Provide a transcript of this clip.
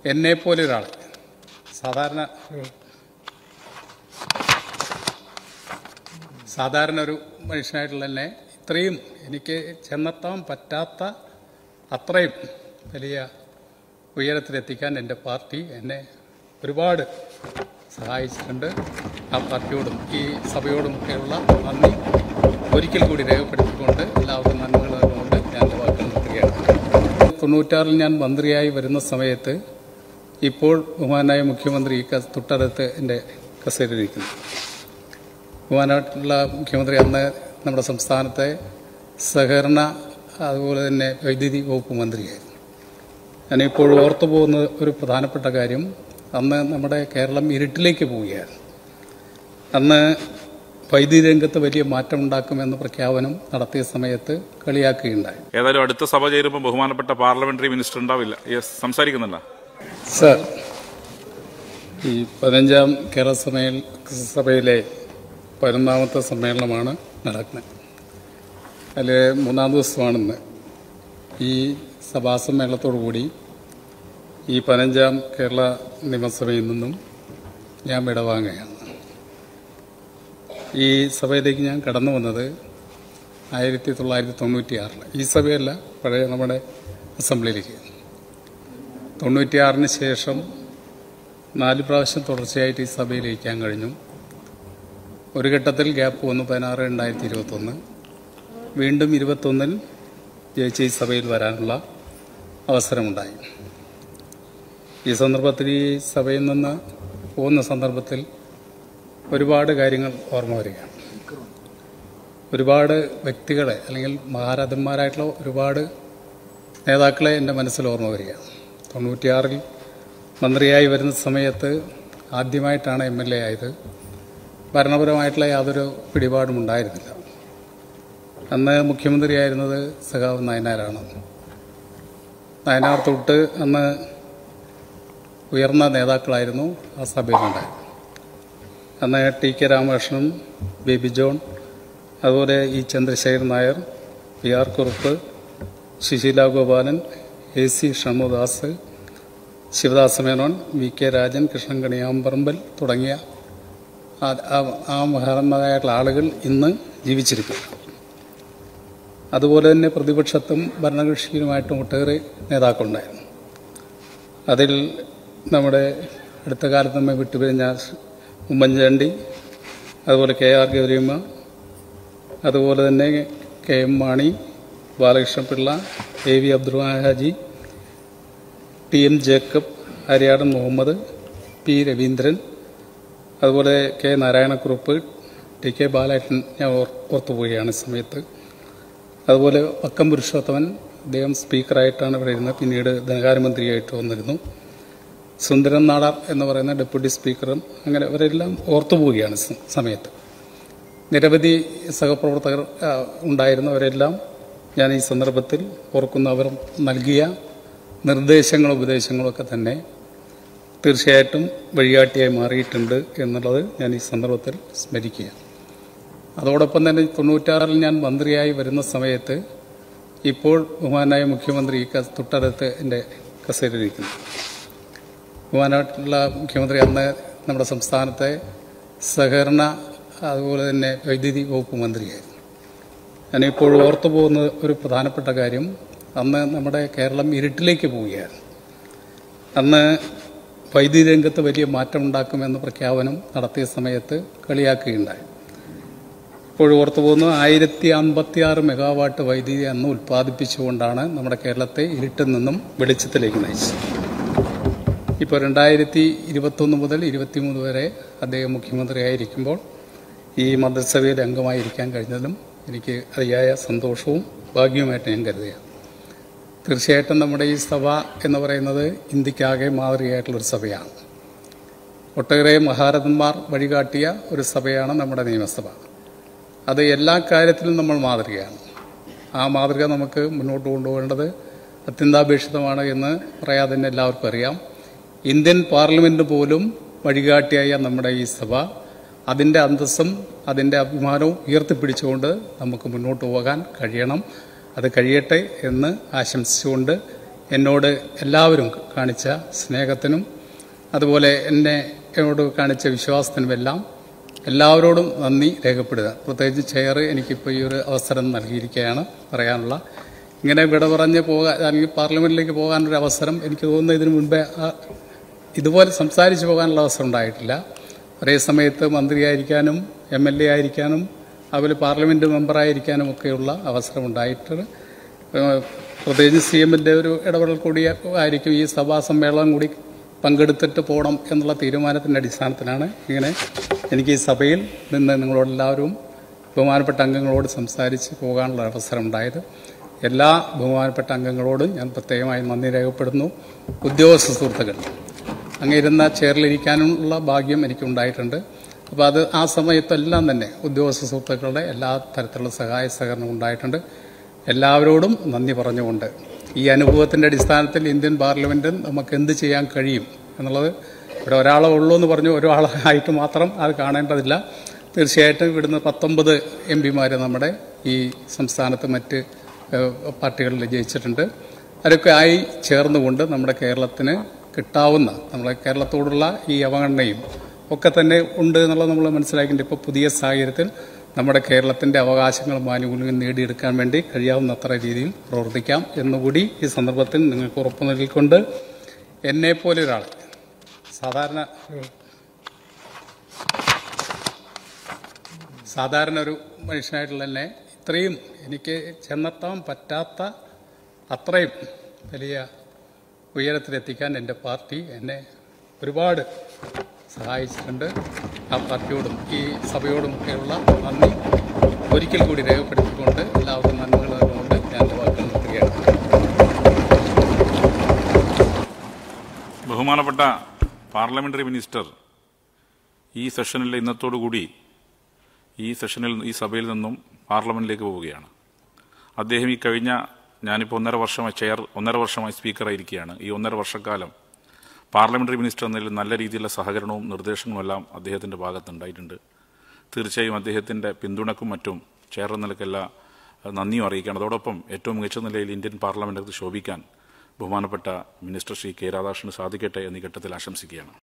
എന്നെപ്പോലെ ഒരാൾ സാധാരണ ഒരു മനുഷ്യനായിട്ടുള്ള എന്നെ ഇത്രയും എനിക്ക് ചെന്നെത്താൻ പറ്റാത്ത അത്രയും വലിയ ഉയരത്തിലെത്തിക്കാൻ എൻ്റെ പാർട്ടി എന്നെ ഒരുപാട് സഹായിച്ചിട്ടുണ്ട്. ആ പാർട്ടിയോടും ഈ സഭയോടുമൊക്കെയുള്ള നന്ദി ഒരിക്കൽ കൂടി രേഖപ്പെടുത്തിക്കൊണ്ട് എല്ലാവർക്കും നന്ദികൾ നൽകുകൊണ്ട് ഞാൻ എൻ്റെ വാക്കുകൾ നിർത്തുകയാണ്. 96 ഞാൻ മന്ത്രിയായി വരുന്ന സമയത്ത് ഇപ്പോൾ ബഹുമാനായ മുഖ്യമന്ത്രി തൊട്ടടുത്ത് എൻ്റെ കസേരയിലിരിക്കുന്നു. ബഹുമാനായിട്ടുള്ള മുഖ്യമന്ത്രി അന്ന് നമ്മുടെ സംസ്ഥാനത്തെ സഹകരണ അതുപോലെ തന്നെ വൈദ്യുതി വകുപ്പ് മന്ത്രിയായിരുന്നു. ഞാനിപ്പോൾ ഓർത്തു പോകുന്ന ഒരു പ്രധാനപ്പെട്ട കാര്യം, അന്ന് നമ്മുടെ കേരളം ഇരുട്ടിലേക്ക് പോവുകയായിരുന്നു. അന്ന് വൈദ്യുതി രംഗത്ത് വലിയ മാറ്റം ഉണ്ടാക്കുമെന്ന് പ്രഖ്യാപനം നടത്തിയ സമയത്ത് കളിയാക്കുകയുണ്ടായി. ഏതായാലും അടുത്ത സഭ ചേരുമ്പോൾ ബഹുമാനപ്പെട്ട പാർലമെന്ററി മിനിസ്റ്റർ ഉണ്ടാവില്ല, സംസാരിക്കുന്നില്ല സർ. ഈ 15ാം കേരള സഭയിലെ 11ാമത്തെ സമ്മേളനമാണ് നടക്കുന്നത്. അതിൽ 3-ാം ദിവസമാണെന്ന്. ഈ സഭാസമ്മേളനത്തോടുകൂടി ഈ 15ാം കേരള നിയമസഭയിൽ നിന്നും ഞാൻ വിടവാങ്ങുകയാണ്. ഈ സഭയിലേക്ക് ഞാൻ കടന്നു വന്നത് 1996. ഈ സഭയല്ല, പഴയ നമ്മുടെ അസംബ്ലിയിലേക്ക്. 96 ശേഷം 4 പ്രാവശ്യം തുടർച്ചയായിട്ട് ഈ സഭയിലിരിക്കാൻ കഴിഞ്ഞു. ഒരു ഘട്ടത്തിൽ ഗ്യാപ്പ് വന്നു, 16/2021. വീണ്ടും 21 ജയിച്ച് ഈ സഭയിൽ വരാനുള്ള അവസരമുണ്ടായി. ഈ സന്ദർഭത്തിൽ ഈ സഭയിൽ നിന്ന് പോകുന്ന സന്ദർഭത്തിൽ ഒരുപാട് കാര്യങ്ങൾ ഓർമ്മ വരികയാണ്. ഒരുപാട് വ്യക്തികളെ അല്ലെങ്കിൽ മഹാരഥന്മാരായിട്ടുള്ള ഒരുപാട് നേതാക്കളെ എൻ്റെ മനസ്സിൽ ഓർമ്മ വരികയാണ്. 96 മന്ത്രിയായി വരുന്ന സമയത്ത് ആദ്യമായിട്ടാണ് MLA ആയത്. ഭരണപരമായിട്ടുള്ള യാതൊരു പിടിപാടും ഉണ്ടായിരുന്നില്ല. അന്ന് മുഖ്യമന്ത്രിയായിരുന്നത് സഖാവ് നായനാരാണ്. നായനാർ തൊട്ട് അന്ന് ഉയർന്ന നേതാക്കളായിരുന്നു ആ സഭയിലുണ്ടായത്. അന്ന് TK രാമകൃഷ്ണൻ, ബേബി ജോൺ, അതുപോലെ ഈ Chandrasekharan Nair, PR Kurup, Susheela Gopalan, AC Shanmughadas, Sivadas Menon, VK Rajan, Krishnan Kaniyamparambil തുടങ്ങിയ ആ മഹാന്മാരായിട്ടുള്ള ആളുകൾ ഇന്ന് ജീവിച്ചിരിക്കുന്നു. അതുപോലെ തന്നെ പ്രതിപക്ഷത്തും ഭരണകക്ഷിയിലുമായിട്ടും ഒട്ടേറെ നേതാക്കളുണ്ടായിരുന്നു. അതിൽ നമ്മുടെ അടുത്ത കാലത്ത് നമ്മെ വിട്ടുപിരിഞ്ഞ ഉമ്മൻചാണ്ടി, അതുപോലെ KR ഗൗരിയമ്മ, അതുപോലെ തന്നെ KM Mani, Balakrishna Pillai, AV Abdurahman Haji, TM Jacob, Aryadan Muhammad, P Raveendran, അതുപോലെ K നാരായണക്കുറുപ്പ്, TK ബാലേട്ടൻ, ഞാൻ ഓർത്തുപോവുകയാണ് സമയത്ത്. അതുപോലെ വക്കം പുരുഷോത്തമൻ, അദ്ദേഹം സ്പീക്കറായിട്ടാണ് ഇവിടെ ഇരുന്നത്, പിന്നീട് ധനകാര്യമന്ത്രിയായിട്ട് വന്നിരുന്നു. സുന്ദരൻ നാടാർ എന്ന് പറയുന്ന ഡെപ്യൂട്ടി സ്പീക്കറും, അങ്ങനെ അവരെല്ലാം ഓർത്തുപോവുകയാണ് സമയത്ത്. നിരവധി സഹപ്രവർത്തകർ ഉണ്ടായിരുന്നവരെല്ലാം ഞാൻ ഈ സന്ദർഭത്തിൽ ഓർക്കുന്ന. അവർ നൽകിയ നിർദ്ദേശങ്ങളും ഉപദേശങ്ങളൊക്കെ തന്നെ തീർച്ചയായിട്ടും വഴികാട്ടിയായി മാറിയിട്ടുണ്ട് എന്നുള്ളത് ഞാൻ ഈ സന്ദർഭത്തിൽ സ്മരിക്കുകയാണ്. അതോടൊപ്പം തന്നെ 96 ഞാൻ മന്ത്രിയായി വരുന്ന സമയത്ത് ഇപ്പോൾ ബഹുമാനായ മുഖ്യമന്ത്രി തൊട്ടടുത്ത് എൻ്റെ കസേരയിലിരിക്കുന്നു. ബഹുമാനായിട്ടുള്ള മുഖ്യമന്ത്രി അന്ന് നമ്മുടെ സംസ്ഥാനത്തെ സഹകരണ അതുപോലെ തന്നെ വൈദ്യുതി വകുപ്പ് മന്ത്രിയായിരുന്നു. ഞാനിപ്പോൾ ഓർത്തു പോകുന്ന ഒരു പ്രധാനപ്പെട്ട കാര്യം, അന്ന് നമ്മുടെ കേരളം ഇരുട്ടിലേക്ക് പോവുകയായിരുന്നു. അന്ന് വൈദ്യുതി രംഗത്ത് വലിയ മാറ്റം ഉണ്ടാക്കുമെന്ന് പ്രഖ്യാപനം നടത്തിയ സമയത്ത് കളിയാക്കുകയുണ്ടായി. ഇപ്പോൾ ഓർത്തു പോകുന്നു, 1056 മെഗാവാട്ട് വൈദ്യുതി അന്ന് ഉൽപ്പാദിപ്പിച്ചുകൊണ്ടാണ് നമ്മുടെ കേരളത്തെ ഇരുട്ടിൽ നിന്നും വെളിച്ചത്തിലേക്ക് നയിച്ചത്. ഇപ്പോൾ 2021 മുതൽ 23 വരെ അദ്ദേഹം മുഖ്യമന്ത്രിയായിരിക്കുമ്പോൾ ഈ മന്ത്രിസഭയിൽ അംഗമായിരിക്കാൻ കഴിഞ്ഞതിലും എനിക്ക് അതിയായ സന്തോഷവും ഭാഗ്യവുമായിട്ട് ഞാൻ കരുതുകയാണ്. തീർച്ചയായിട്ടും നമ്മുടെ ഈ സഭ എന്ന് പറയുന്നത് ഇന്ത്യക്കാകെ മാതൃകയായിട്ടുള്ളൊരു സഭയാണ്. ഒട്ടേറെ മഹാരഥന്മാർ വഴികാട്ടിയ ഒരു സഭയാണ് നമ്മുടെ നിയമസഭ. അത് എല്ലാ കാര്യത്തിലും നമ്മൾ മാതൃകയാണ്. ആ മാതൃക നമുക്ക് മുന്നോട്ട് കൊണ്ടുപോകേണ്ടത് അത്യന്താപേക്ഷിതമാണ് എന്ന് പറയാതെ തന്നെ എല്ലാവർക്കും അറിയാം. ഇന്ത്യൻ പാർലമെന്റ് പോലും വഴികാട്ടിയായ നമ്മുടെ ഈ സഭ അതിൻ്റെ അന്തസ്സും അതിൻ്റെ അഭിമാനവും ഉയർത്തിപ്പിടിച്ചുകൊണ്ട് നമുക്ക് മുന്നോട്ട് പോകാൻ കഴിയണം. അത് കഴിയട്ടെ എന്ന് ആശംസിച്ചുകൊണ്ട് എന്നോട് എല്ലാവരും കാണിച്ച സ്നേഹത്തിനും അതുപോലെ എന്നോട് കാണിച്ച വിശ്വാസത്തിനുമെല്ലാം എല്ലാവരോടും നന്ദി രേഖപ്പെടുക. പ്രത്യേകിച്ച് ചെയർ എനിക്കിപ്പോൾ ഈ ഒരു അവസരം നൽകിയിരിക്കുകയാണ് പറയാനുള്ള. ഇങ്ങനെ വിട പറഞ്ഞ് അല്ലെങ്കിൽ പാർലമെന്റിലേക്ക് പോകാനൊരു അവസരം എനിക്ക് തോന്നുന്നു ഇതിനു മുൻപേ ഇതുപോലെ സംസാരിച്ച് പോകാനുള്ള അവസരം ഉണ്ടായിട്ടില്ല. ഒരേ സമയത്ത് മന്ത്രിയായിരിക്കാനും MLA ആയിരിക്കാനും അതുപോലെ പാർലമെന്റ് മെമ്പറായിരിക്കാനും ഒക്കെയുള്ള അവസരം ഉണ്ടായിട്ട് പ്രത്യേകിച്ച് CMന്റെ ഒരു ഇടപെടൽ കൂടി ആയിരിക്കും ഈ സഭാ സമ്മേളനം കൂടി പങ്കെടുത്തിട്ട് പോകണം എന്നുള്ള തീരുമാനത്തിന്റെ അടിസ്ഥാനത്തിലാണ് ഇങ്ങനെ എനിക്ക് ഈ സഭയിൽ നിന്ന് നിങ്ങളോടെല്ലാവരും ബഹുമാനപ്പെട്ട അംഗങ്ങളോട് സംസാരിച്ച് പോകാനുള്ള അവസരം ഉണ്ടായത്. എല്ലാ ബഹുമാനപ്പെട്ട അംഗങ്ങളോടും ഞാൻ പ്രത്യേകമായി നന്ദി രേഖപ്പെടുന്നു. ഉദ്യോഗസ്ഥ സുഹൃത്തുക്കൾ അങ്ങേരുന്ന ചെയറിലിരിക്കാനുള്ള ഭാഗ്യം എനിക്കുണ്ടായിട്ടുണ്ട്. അപ്പോൾ അത് ആ സമയത്തെല്ലാം തന്നെ ഉദ്യോഗസ്ഥ സുഹൃത്തുക്കളുടെ എല്ലാ തരത്തിലുള്ള സഹായ സഹകരണം ഉണ്ടായിട്ടുണ്ട്. എല്ലാവരോടും നന്ദി പറഞ്ഞുകൊണ്ട് ഈ അനുഭവത്തിന്റെ അടിസ്ഥാനത്തിൽ ഇന്ത്യൻ പാർലമെന്റിൽ നമുക്ക് എന്ത് ചെയ്യാൻ കഴിയും എന്നുള്ളത് ഇവിടെ ഒരാളെ ഉള്ളൂ എന്ന് പറഞ്ഞു ഒരാളായിട്ട് മാത്രം അത് കാണേണ്ടതില്ല. തീർച്ചയായിട്ടും ഇവിടുന്ന് 19 MP നമ്മുടെ ഈ സംസ്ഥാനത്ത് മറ്റ് പാർട്ടികളിൽ ജയിച്ചിട്ടുണ്ട്. അതൊക്കെ ആയി ചേർന്നുകൊണ്ട് നമ്മുടെ കേരളത്തിന് കിട്ടാവുന്ന നമ്മളെ കേരളത്തോടുള്ള ഈ അവഗണനയും ഒക്കെ തന്നെ ഉണ്ട് എന്നുള്ളത് നമ്മൾ മനസ്സിലാക്കിയിട്ടുണ്ട്. ഇപ്പോൾ പുതിയ സാഹചര്യത്തിൽ നമ്മുടെ കേരളത്തിന്റെ അവകാശങ്ങളും ആനുകൂല്യങ്ങളും നേടിയെടുക്കാൻ വേണ്ടി കഴിയാവുന്നത്ര രീതിയിൽ പ്രവർത്തിക്കാം എന്നുകൂടി ഈ സന്ദർഭത്തിൽ നിങ്ങൾക്ക് ഉറപ്പു നൽകിക്കൊണ്ട് എന്നെപ്പോലെ ഒരാൾ സാധാരണ ഒരു മനുഷ്യനായിട്ടുള്ള എന്നെ ഇത്രയും എനിക്ക് ചെന്നെത്താൻ പറ്റാത്ത അത്രയും വലിയ ഉയരത്തിലെത്തിക്കാൻ എൻ്റെ പാർട്ടി എന്നെ ഒരുപാട് സഹായിച്ചിട്ടുണ്ട്. ആ പാർട്ടിയോടും ഈ സഭയോടുമൊക്കെയുള്ള നന്ദി ഒരിക്കൽ കൂടി രേഖപ്പെടുത്തിക്കൊണ്ട് എല്ലാവർക്കും നന്മകൾ നൽകുകൊണ്ട് ഞാൻ എൻ്റെ വാക്കുകൾ നിർത്തുകയാണ്. ബഹുമാനപ്പെട്ട പാർലമെന്ററി മിനിസ്റ്റർ ഈ സെഷനിൽ ഇന്നത്തോടുകൂടി ഈ സഭയിൽ നിന്നും പാർലമെന്റിലേക്ക് പോവുകയാണ്. അദ്ദേഹം ഈ കഴിഞ്ഞ ഞാനിപ്പോൾ 1.5 വർഷമായി സ്പീക്കറായിരിക്കുകയാണ്. ഈ 1.5 വർഷക്കാലം പാർലമെന്ററി മിനിസ്റ്റർ എന്നതിൽ നല്ല രീതിയിലുള്ള സഹകരണവും നിർദ്ദേശങ്ങളും എല്ലാം അദ്ദേഹത്തിന്റെ ഭാഗത്തുണ്ടായിട്ടുണ്ട്. തീർച്ചയായും അദ്ദേഹത്തിന്റെ പിന്തുണക്കും മറ്റും ചെയർ എന്ന നിലയ്ക്കെല്ലാം നന്ദിയും അറിയിക്കുകയാണ്. അതോടൊപ്പം ഏറ്റവും മികച്ച നിലയിൽ ഇന്ത്യൻ പാർലമെന്റിൽ ശോഭിക്കാൻ ബഹുമാനപ്പെട്ട മിനിസ്റ്റർ ശ്രീ K. രാധാകൃഷ്ണന് സാധിക്കട്ടെ എന്നീ ഘട്ടത്തിൽ ആശംസിക്കുകയാണ്.